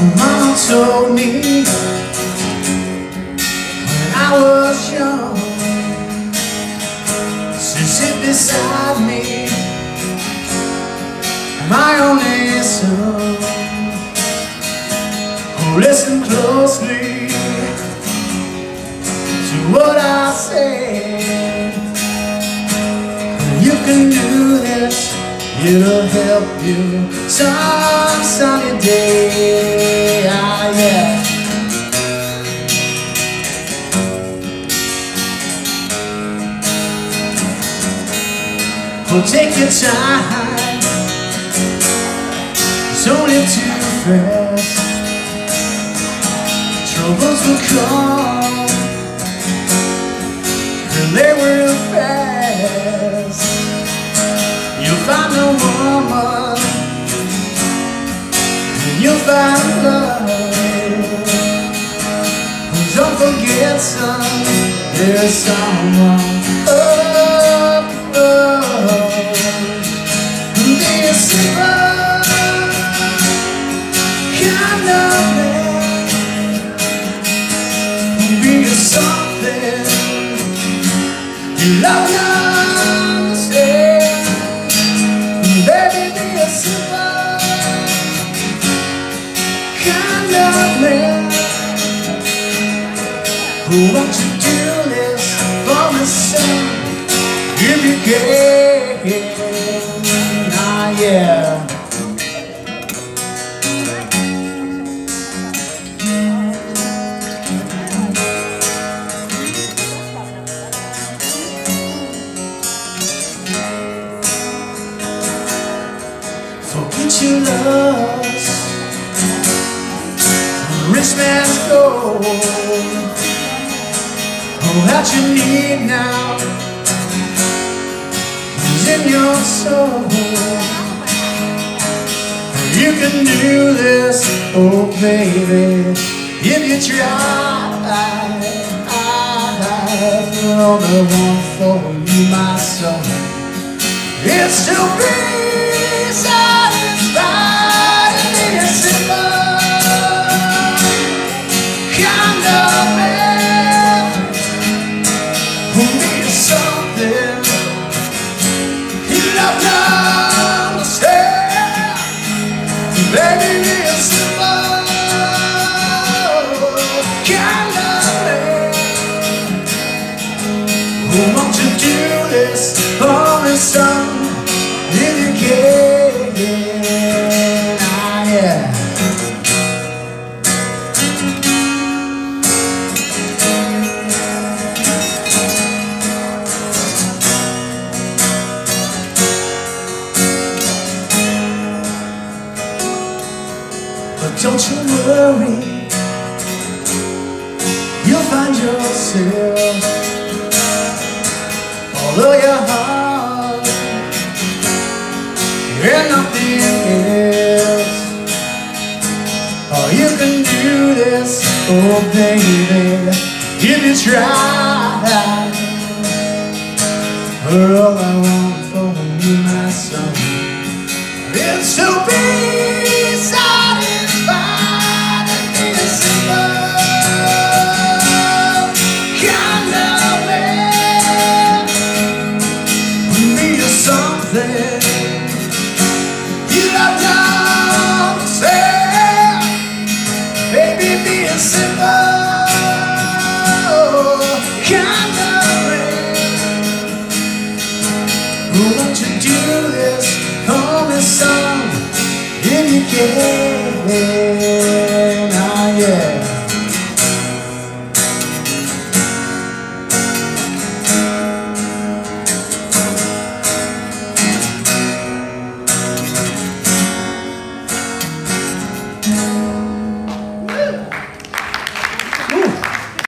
Mama told me when I was young, to sit beside me, my only son. Oh, listen closely to what I say. You can do this, it'll help you some sunny day. Ah, yeah. Well, take your time, it's only too fast. Troubles will come, and they will pass. You'll find a woman, and you'll find love. Don't forget, son, there's someone up above. Be a simple kind of man, be something you love and understand. Baby, be a simple kind of man. Who won't you do this for me, son, if you can? Ah, yeah. Forget your loves, rich man's gold. All that you need now is in your soul. You can do this, oh baby, if you try. You're the one for you, my soul. It's to be satisfied and be a simple kind of man. Who needs something you love to understand. Baby, be a simple kind of man. Who wants to do this for me, son, if you can? Ah, yeah. But don't you worry, you'll find yourself, although your heart and nothing else. Oh, you can do this, oh baby, if you try. All I want for you, my son, is to be satisfied and be a simple kind of man. Be something you love to understand. Baby, be a simple kind of man. Who won't you do this for me, son, if you can?